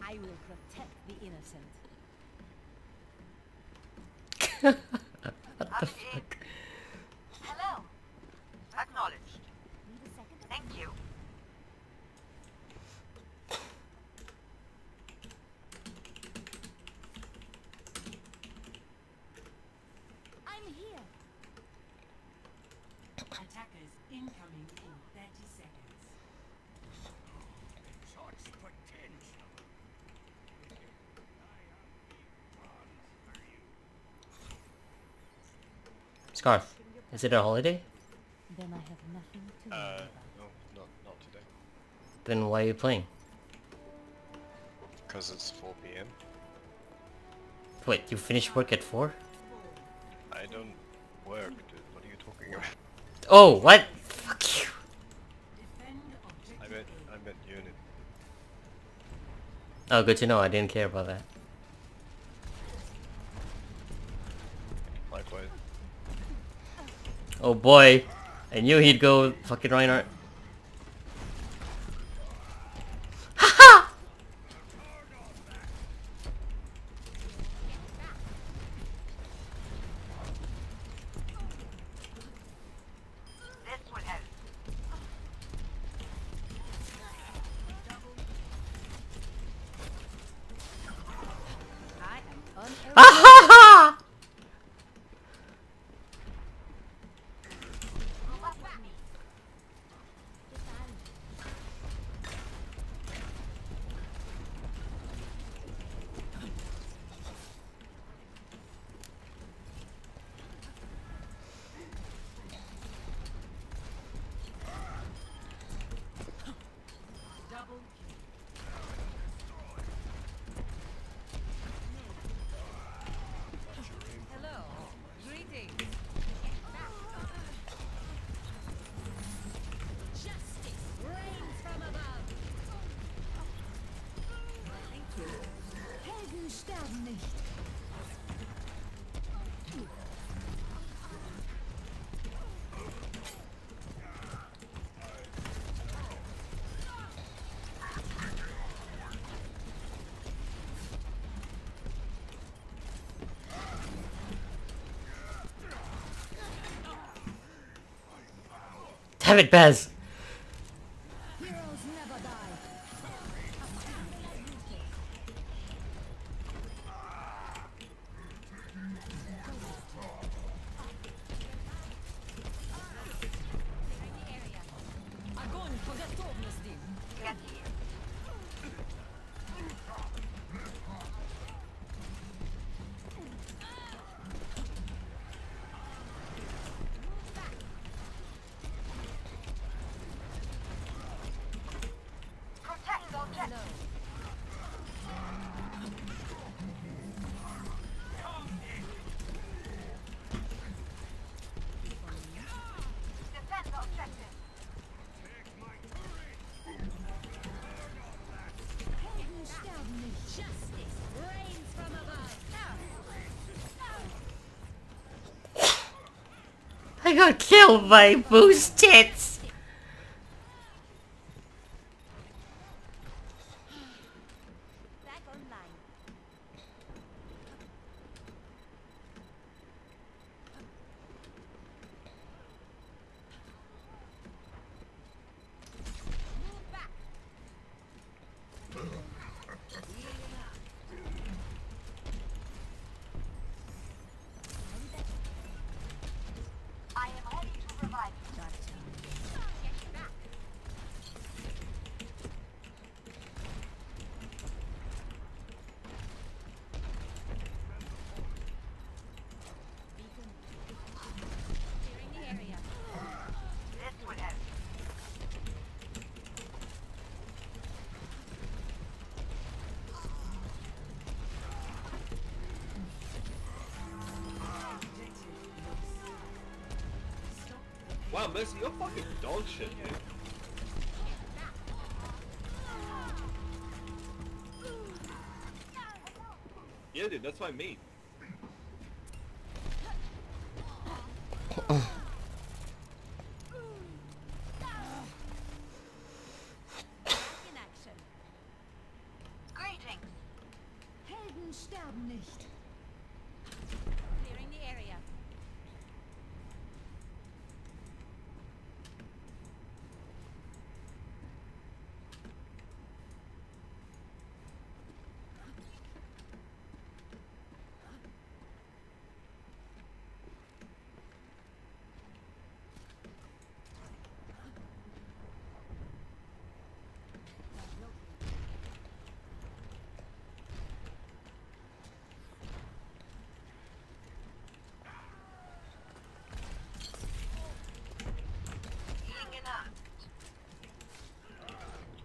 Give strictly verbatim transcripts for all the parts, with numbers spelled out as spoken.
I will protect the innocent. What the fuck? Hello. Acknowledged. Thank you. I'm here. Attackers incoming in thirty seconds. Such potential. Scarf, is it a holiday? Then I have nothing to worry Uh, about. no, not not today. Then why are you playing? Because it's four p m Wait, you finish work at four? I don't work, dude. What are you talking about? Oh, what? Fuck you. Defend objective I meant I meant unit. Oh, good to know. I didn't care about that. Likewise. Oh boy, I knew he'd go fucking Reinhardt. Haha! This would help. I am unaware. Ah! double kill. Hello. Greetings. Justice reigns from above. Thank you. Helden sterben nicht. Damn it, Baz! Heroes never die. Огонь по готовности. Get here. Protect objective. Defend objective. Helden sterben nicht. Justice reigns from above. I got killed by Boo's tits! Back online. Move back. I am ready to revive you. Get back. Clearing the area. This would help. Wow, Mercy, you're fucking dog shit, dude. Yeah, dude, that's what I mean. In action. Greetings.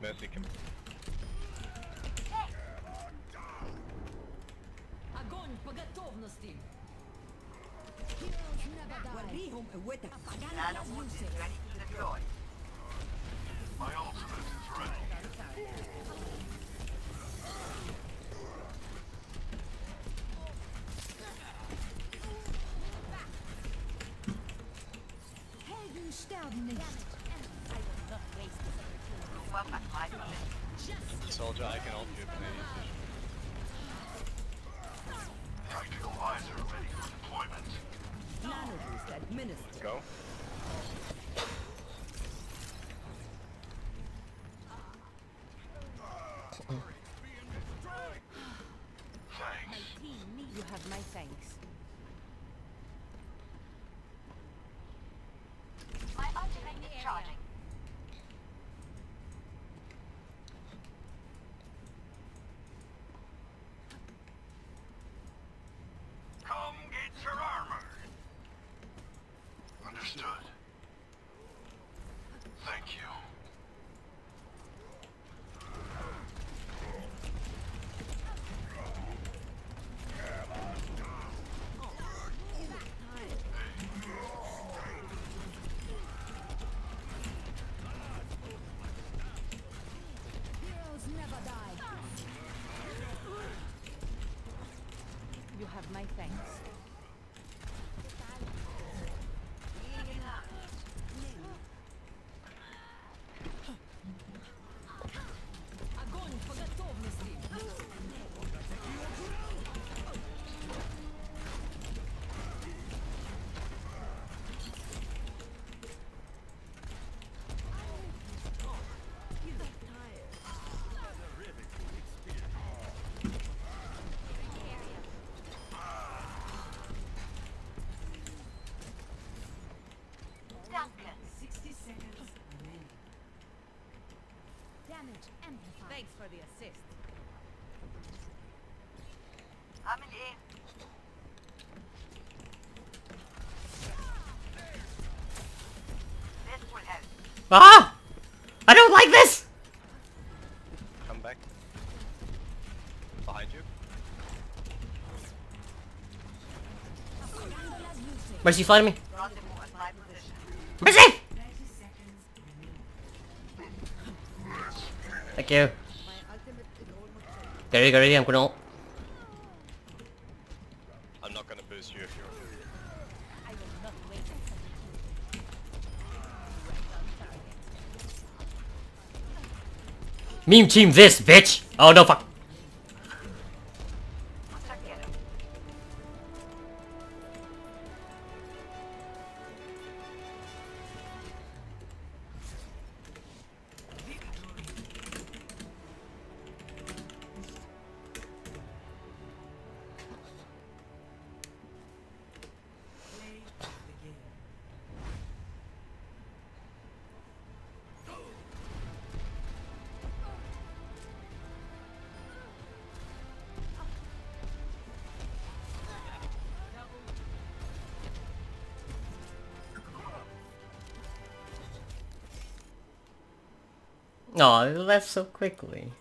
Mercy can... Огонь по готовности! Heroes never die. وريهم قوتك. Nano wounds is ready to deploy. My ultimate is ready. Helden sterben nicht. I will not waste this opportunity. Move up at my position. Soldier, I can help you, please. Tactical visor ready for deployment. Nano boost Let's administered. go. Thanks. Team needs You have my thanks. My ultimate is charging. Come get your armor. Understood. Thank you. heroes never die. You have my thanks. Огонь по готовности! Duncan. sixty seconds remaining. Damage amplified. Thanks for the assist. I'm in. This will help. Ah! I don't like this! Come back. Behind you. Gondolas usage. Mercy, fly to me. Rendezvous at my position. Mercy! thirty seconds remaining. Thank you. Get ready, get ready, I'm gonna ult. I'm not gonna boost you if you're... I will not waste this opportunity. Meme team this, bitch! Oh no, fuck. Protect him. Play of the game. Oh, it left so quickly.